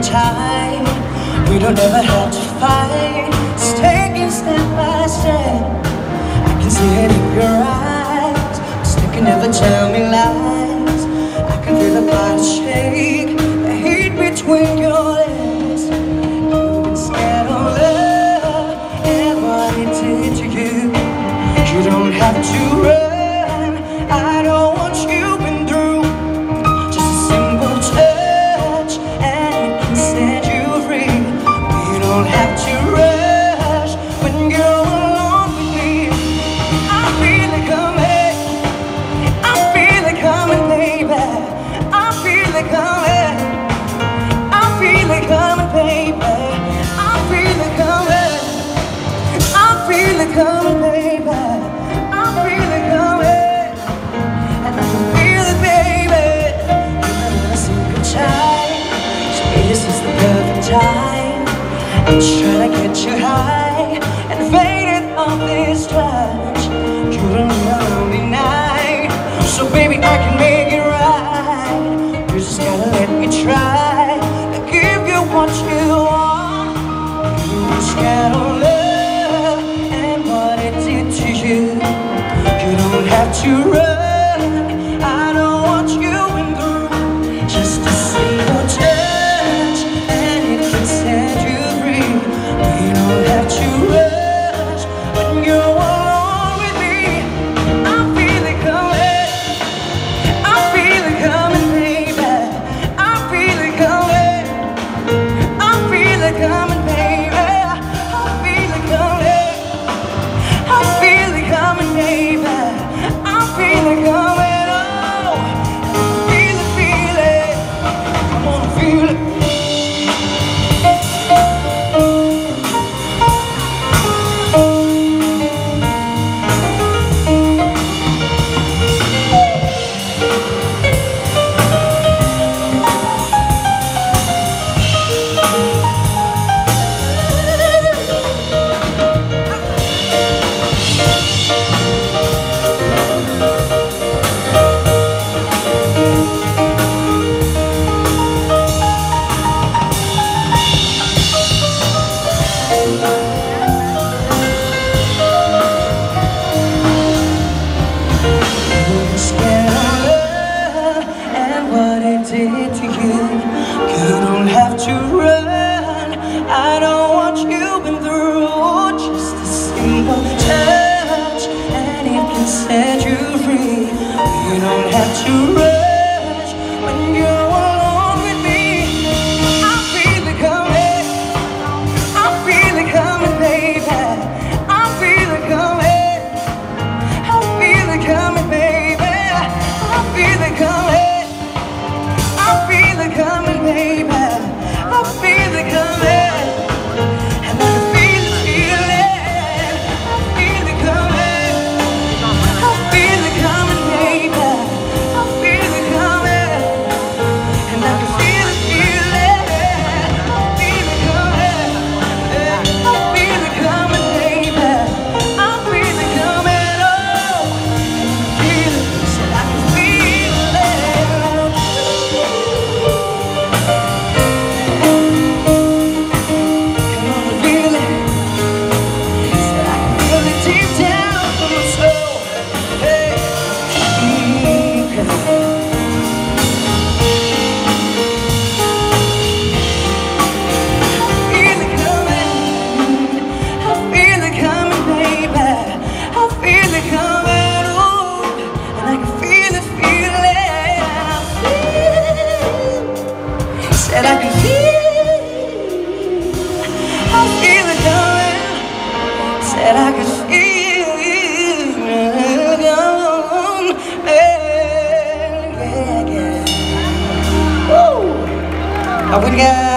time. We don't ever have to fight. It's taking step by step. I can see it in your eyes. You can never tell me lies. I can feel the body shake, the heat between your legs. You've been scared of love and what it did to you. You don't have to run. I know what you've been through. Just a simple touch and it can set you free. We don't have to rush when you're alone with me. I feel it coming. I feel it coming, baby. I feel it coming. I feel it coming, baby. I feel it coming. I feel it coming, baby. I feel it coming. And I can feel it, baby. You're not a single time. So this is the perfect time. I'm trying to get you high and faded off this touch. You don't need a lonely night. So baby, I can make it right. You just gotta let me try to give you what you want. You just gotta love and what it did to you. You don't have to run. I know what you've been through. Just a single touch and it can set you free. We don't have to rush when you're alone with me. I feel it coming. I feel it coming, baby. I feel it coming. I feel it coming, baby. I feel it coming. I feel it coming, baby. I feel it coming, oh. Feel it, feel it. Come on, feel it. Scared of love and what it did to you. You don't have to run. I know what you've been through. Just a simple touch and it can set you free. You don't have to rush when you're alone with me. I feel it coming. I feel it coming, baby. I feel it coming. I feel it coming, baby. I feel it coming. I feel it coming, baby. I feel it coming. And I can feel it, feel it. I feel it coming. I feel it coming, baby. I feel it coming. And I can feel it, feel it. I feel it coming. I feel it coming, baby. I feel it coming, oh. Feel it, said I can feel it. Come on, feel it. Said I can feel it deep down from my soul. Hey, feel it coming. I feel it coming, baby. I feel it coming, ooh. And I can feel it, feel it. I feel. Said I can feel. I feel it coming. Said I can feel it coming. Yeah, yeah. Woo. ขอบคุณครับ